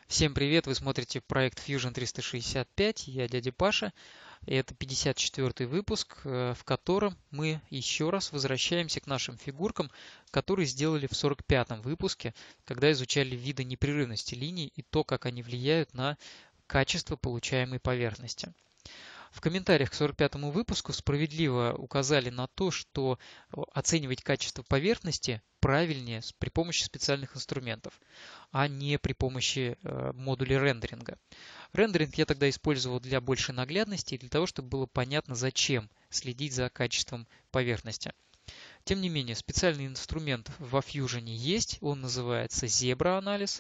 Всем привет! Вы смотрите проект Fusion 365. Я дядя Паша. И это 54-й выпуск, в котором мы еще раз возвращаемся к нашим фигуркам, которые сделали в 45-м выпуске, когда изучали виды непрерывности линий и то, как они влияют на качество получаемой поверхности. В комментариях к 45-му выпуску справедливо указали на то, что оценивать качество поверхности правильнее при помощи специальных инструментов, а не при помощи модулей рендеринга. Рендеринг я тогда использовал для большей наглядности и для того, чтобы было понятно, зачем следить за качеством поверхности. Тем не менее, специальный инструмент во Fusion есть, он называется Zebra анализ,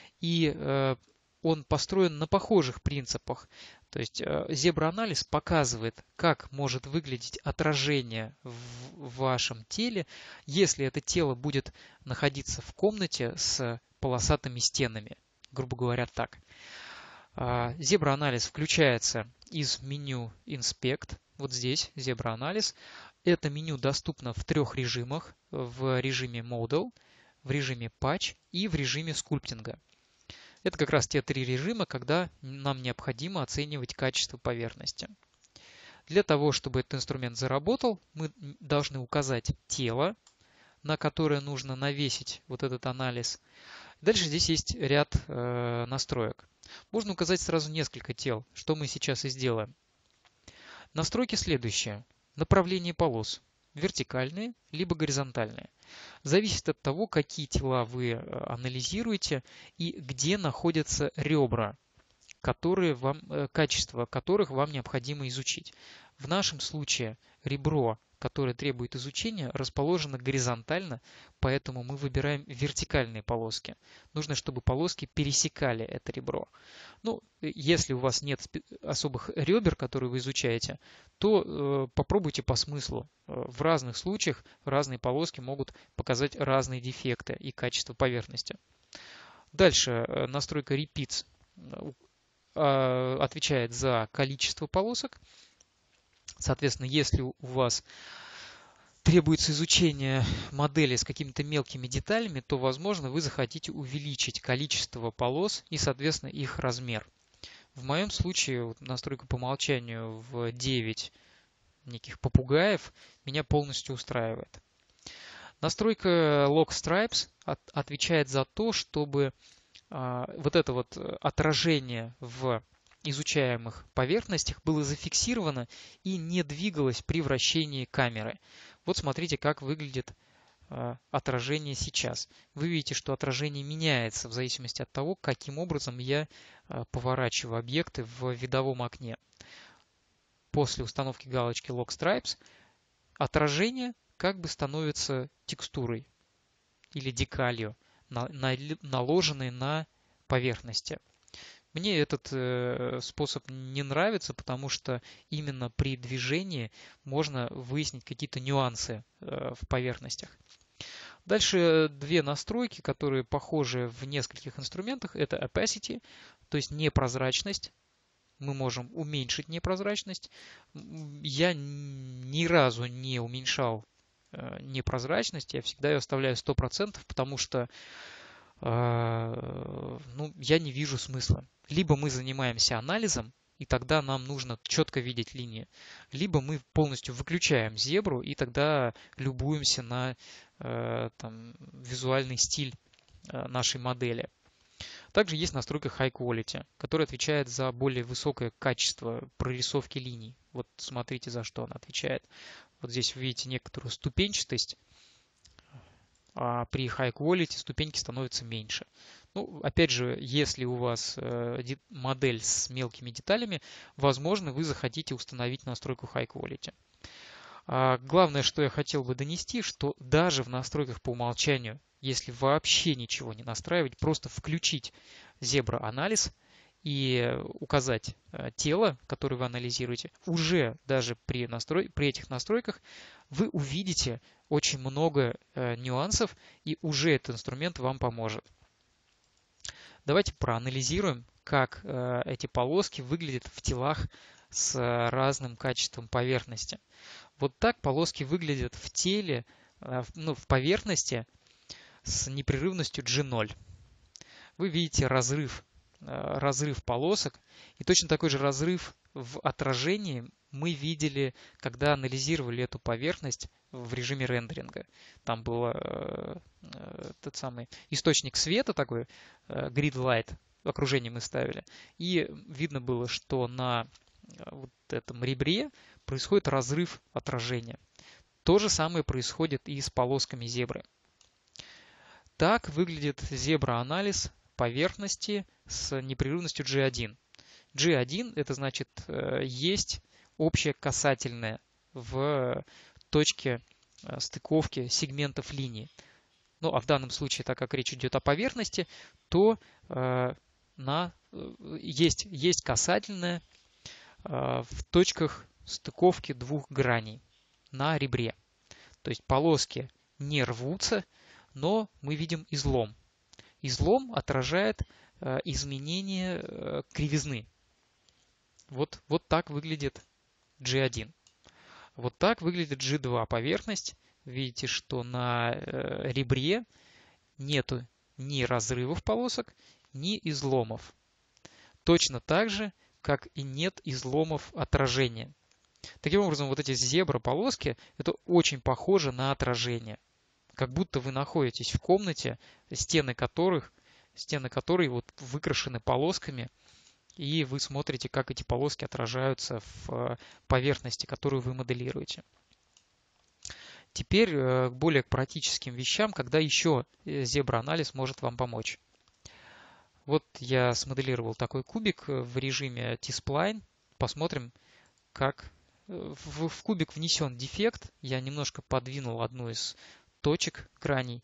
и он построен на похожих принципах. То есть зебра-анализ показывает, как может выглядеть отражение в вашем теле, если это тело будет находиться в комнате с полосатыми стенами, грубо говоря, так. Зебра-анализ включается из меню Inspect. Вот здесь зебра-анализ. Это меню доступно в трех режимах. В режиме Model, в режиме Patch и в режиме скульптинга. Это как раз те три режима, когда нам необходимо оценивать качество поверхности. Для того, чтобы этот инструмент заработал, мы должны указать тело, на которое нужно навесить вот этот анализ. Дальше здесь есть ряд настроек. Можно указать сразу несколько тел, что мы сейчас и сделаем. Настройки следующие. Направление полос. Вертикальные, либо горизонтальные. Зависит от того, какие тела вы анализируете и где находятся ребра, качество которых вам необходимо изучить. В нашем случае ребро, которое требует изучения, расположено горизонтально, поэтому мы выбираем вертикальные полоски. Нужно, чтобы полоски пересекали это ребро. Ну, если у вас нет особых ребер, которые вы изучаете, то попробуйте по смыслу. В разных случаях разные полоски могут показать разные дефекты и качество поверхности. Дальше настройка Repeats отвечает за количество полосок. Соответственно, если у вас требуется изучение модели с какими-то мелкими деталями, то, возможно, вы захотите увеличить количество полос и, соответственно, их размер. В моем случае настройка по умолчанию в 9 неких попугаев меня полностью устраивает. Настройка Lock Stripes отвечает за то, чтобы вот это вот отражение в изучаемых поверхностях было зафиксировано и не двигалось при вращении камеры. Вот смотрите, как выглядит отражение сейчас. Вы видите, что отражение меняется в зависимости от того, каким образом я поворачиваю объекты в видовом окне. После установки галочки Lock Stripes отражение как бы становится текстурой или декалью, наложенной на поверхности. Мне этот способ не нравится, потому что именно при движении можно выяснить какие-то нюансы в поверхностях. Дальше две настройки, которые похожи в нескольких инструментах. Это opacity, то есть непрозрачность. Мы можем уменьшить непрозрачность. Я ни разу не уменьшал непрозрачность, я всегда ее оставляю 100%, потому что я не вижу смысла. Либо мы занимаемся анализом, и тогда нам нужно четко видеть линии, либо мы полностью выключаем зебру, и тогда любуемся на визуальный стиль нашей модели. Также есть настройка High Quality, которая отвечает за более высокое качество прорисовки линий. Вот смотрите, за что она отвечает. Вот здесь вы видите некоторую ступенчатость, а при High Quality ступеньки становятся меньше. Ну, опять же, если у вас модель с мелкими деталями, возможно, вы захотите установить настройку High Quality. Главное, что я хотел бы донести, что даже в настройках по умолчанию, если вообще ничего не настраивать, просто включить зебра-анализ и указать тело, которое вы анализируете, уже даже при этих настройках вы увидите очень много нюансов, и уже этот инструмент вам поможет. Давайте проанализируем, как эти полоски выглядят в телах с разным качеством поверхности. Вот так полоски выглядят в теле, в поверхности с непрерывностью G0. Вы видите разрыв разрыв полосок. И точно такой же разрыв в отражении мы видели, когда анализировали эту поверхность в режиме рендеринга. Там был тот самый источник света, такой grid light, окружение мы ставили. И видно было, что на вот этом ребре происходит разрыв отражения. То же самое происходит и с полосками зебры. Так выглядит зебра-анализ поверхности с непрерывностью G1. G1 это значит есть общее касательное в точке стыковки сегментов линии. Ну, а в данном случае, так как речь идет о поверхности, то есть касательное в точках стыковки двух граней на ребре. То есть полоски не рвутся, но мы видим излом. Излом отражает изменение кривизны. Вот так выглядит G1. Вот так выглядит G2 поверхность. Видите, что на ребре нету ни разрывов полосок, ни изломов. Точно так же, как и нет изломов отражения. Таким образом, вот эти зебра-полоски, это очень похоже на отражение. Как будто вы находитесь в комнате, стены которой вот выкрашены полосками, и вы смотрите, как эти полоски отражаются в поверхности, которую вы моделируете. Теперь к более практическим вещам, когда еще зебра-анализ может вам помочь. Вот я смоделировал такой кубик в режиме T-Spline. Посмотрим, как в кубик внесен дефект. Я немножко подвинул одну из точек граней.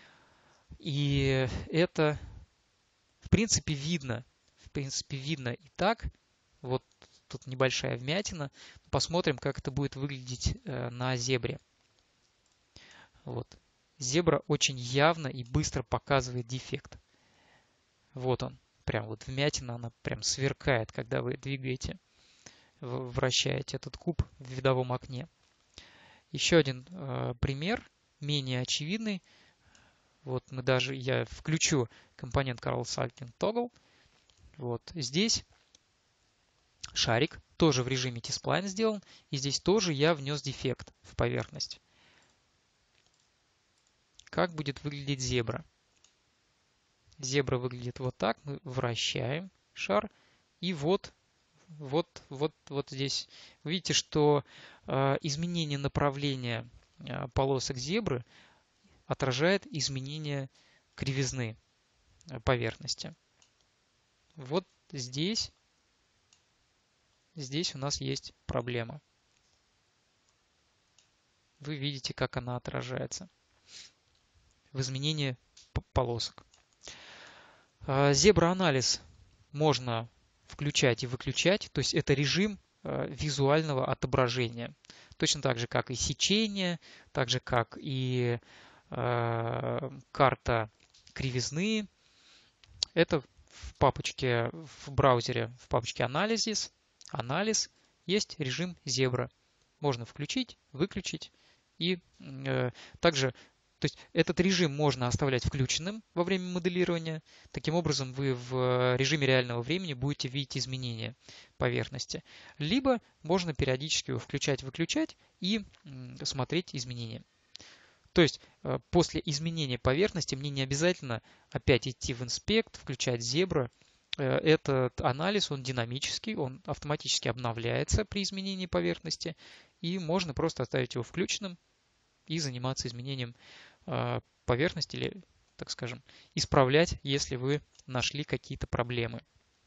И это, в принципе, видно. И так. Вот тут небольшая вмятина. Посмотрим, как это будет выглядеть на зебре. Вот. Зебра очень явно и быстро показывает дефект. Вот он. Прям вот вмятина, она прям сверкает, когда вы двигаете, вращаете этот куб в видовом окне. Еще один пример, менее очевидный. Вот я включу компонент Carl Salting Toggle. Вот здесь шарик тоже в режиме T-Spline сделан. И здесь тоже я внес дефект в поверхность. Как будет выглядеть зебра? Зебра выглядит вот так. Мы вращаем шар. И вот здесь. Вы видите, что изменение направления полосок зебры отражает изменение кривизны поверхности. Вот здесь у нас есть проблема. Вы видите, как она отражается в изменении полосок. Зебра-анализ можно включать и выключать, то есть это режим визуального отображения. Точно так же, как и сечение, так же, как и карта кривизны. Это в папочке в браузере, в папочке анализ, есть режим зебра. Можно включить, выключить. И также, то есть этот режим можно оставлять включенным во время моделирования. Таким образом, вы в режиме реального времени будете видеть изменения поверхности. Либо можно периодически его включать-выключать и смотреть изменения. То есть после изменения поверхности мне не обязательно опять идти в инспект, включать зебра. Этот анализ, он динамический, он автоматически обновляется при изменении поверхности. И можно просто оставить его включенным и заниматься изменением поверхности или, так скажем, исправлять, если вы нашли какие-то проблемы.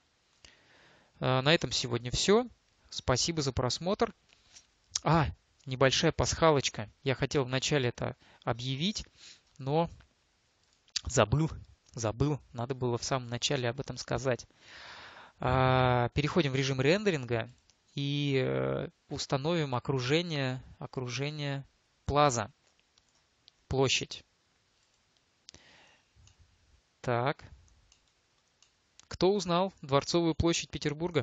На этом сегодня все. Спасибо за просмотр. Небольшая пасхалочка. Я хотел вначале это объявить, но забыл. Надо было в самом начале об этом сказать. Переходим в режим рендеринга и установим окружение плаза. Площадь. Так. Кто узнал Дворцовую площадь Петербурга?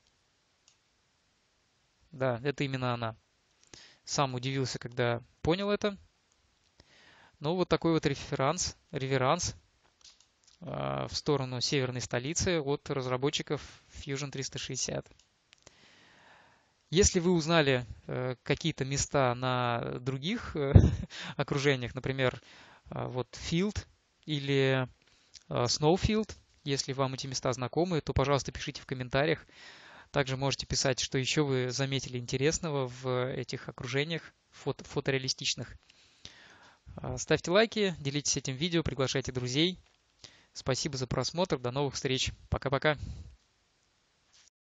Да, это именно она. Сам удивился, когда понял это. Но вот такой вот реверанс в сторону северной столицы от разработчиков Fusion 360. Если вы узнали какие-то места на других окружениях, например, вот Field или Snowfield, если вам эти места знакомы, то, пожалуйста, пишите в комментариях. Также можете писать, что еще вы заметили интересного в этих окружениях фотореалистичных. Ставьте лайки, делитесь этим видео, приглашайте друзей. Спасибо за просмотр, до новых встреч. Пока-пока.